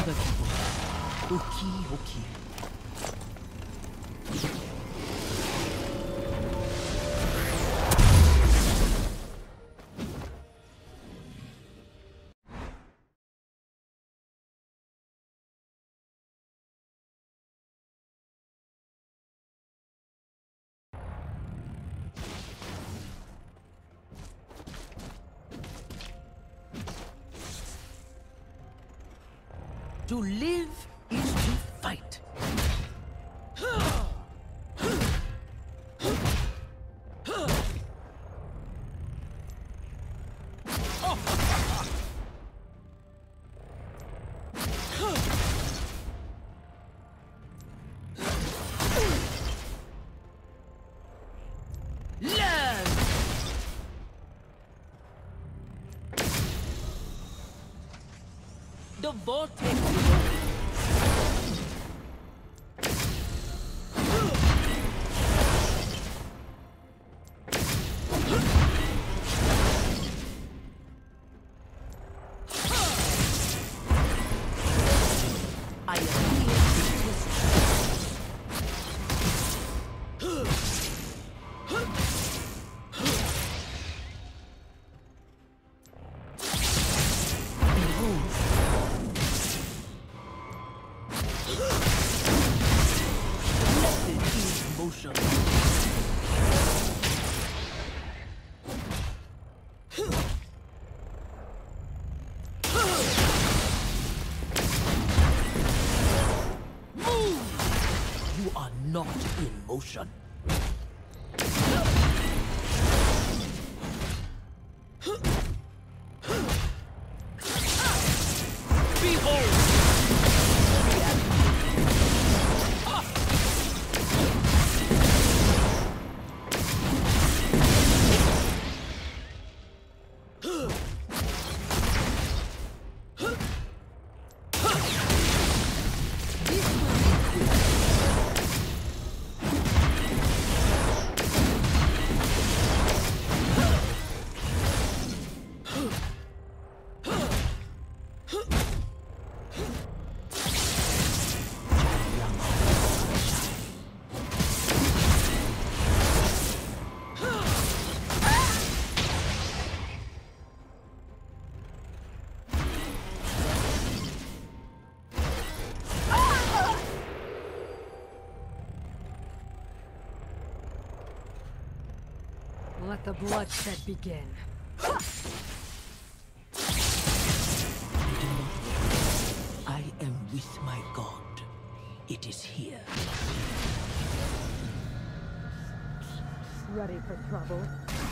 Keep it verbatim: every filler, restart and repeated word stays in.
Unforgettable. Oki Oki. To live is to fight. Learn! The vortex is open. I am here to test Behold. Blessed is motion. You are not in motion. Behold! Let the bloodshed begin. I am with my God. It is here. Ready for trouble?